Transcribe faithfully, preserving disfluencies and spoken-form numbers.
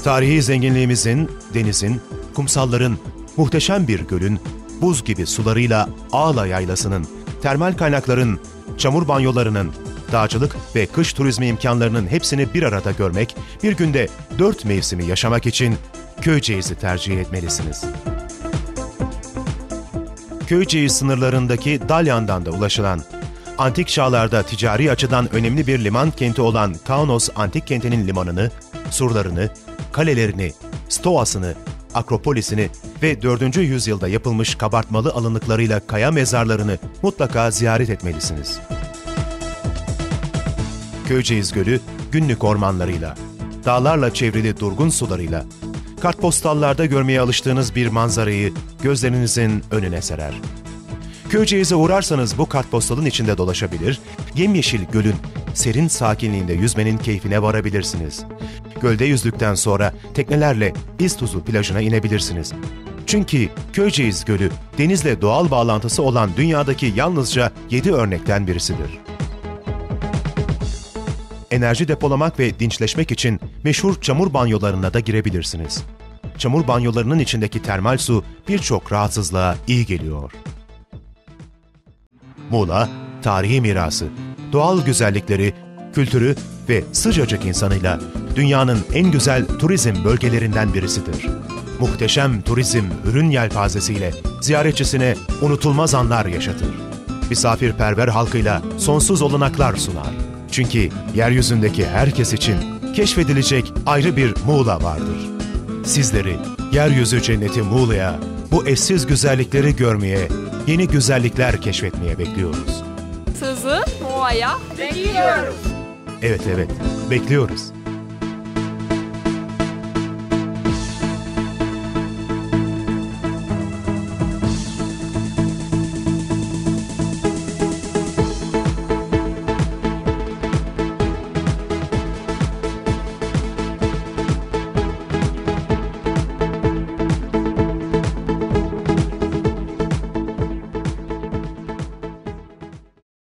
Tarihi zenginliğimizin, denizin, kumsalların, muhteşem bir gölün, buz gibi sularıyla Ağla Yaylası'nın, termal kaynakların, çamur banyolarının, dağcılık ve kış turizmi imkanlarının hepsini bir arada görmek, bir günde dört mevsimi yaşamak için Köyceğiz'i tercih etmelisiniz. Köyceğiz sınırlarındaki Dalyan'dan da ulaşılan, antik çağlarda ticari açıdan önemli bir liman kenti olan Kaunos Antik Kenti'nin limanını, surlarını, kalelerini, stoasını, Akropolisini ve dördüncü yüzyılda yapılmış kabartmalı alınlıklarıyla kaya mezarlarını mutlaka ziyaret etmelisiniz. Köyceğiz Gölü, günlük ormanlarıyla, dağlarla çevrili durgun sularıyla, kartpostallarda görmeye alıştığınız bir manzarayı gözlerinizin önüne serer. Köyceğiz'e uğrarsanız bu kartpostalın içinde dolaşabilir, yemyeşil gölün serin sakinliğinde yüzmenin keyfine varabilirsiniz. Gölde yüzdükten sonra teknelerle İztuzu plajına inebilirsiniz. Çünkü Köyceğiz Gölü, denizle doğal bağlantısı olan dünyadaki yalnızca yedi örnekten birisidir. Enerji depolamak ve dinçleşmek için meşhur çamur banyolarına da girebilirsiniz. Çamur banyolarının içindeki termal su birçok rahatsızlığa iyi geliyor. Muğla, tarihi mirası, doğal güzellikleri, kültürü ve sıcacık insanıyla dünyanın en güzel turizm bölgelerinden birisidir. Muhteşem turizm ürün yelpazesiyle ziyaretçisine unutulmaz anlar yaşatır. Misafirperver halkıyla sonsuz olanaklar sunar. Çünkü yeryüzündeki herkes için keşfedilecek ayrı bir Muğla vardır. Sizleri yeryüzü cenneti Muğla'ya, bu eşsiz güzellikleri görmeye, yeni güzellikler keşfetmeye bekliyoruz. Sizi Muğla'ya bekliyoruz. Evet evet, bekliyoruz.